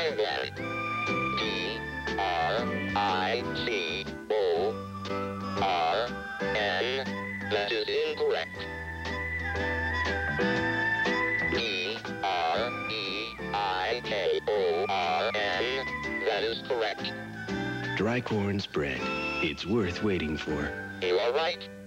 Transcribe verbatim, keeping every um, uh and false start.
again. D R I C O R N. That is incorrect. E R E I K O R N. That is correct. Drycorn's bread. It's worth waiting for. You are right.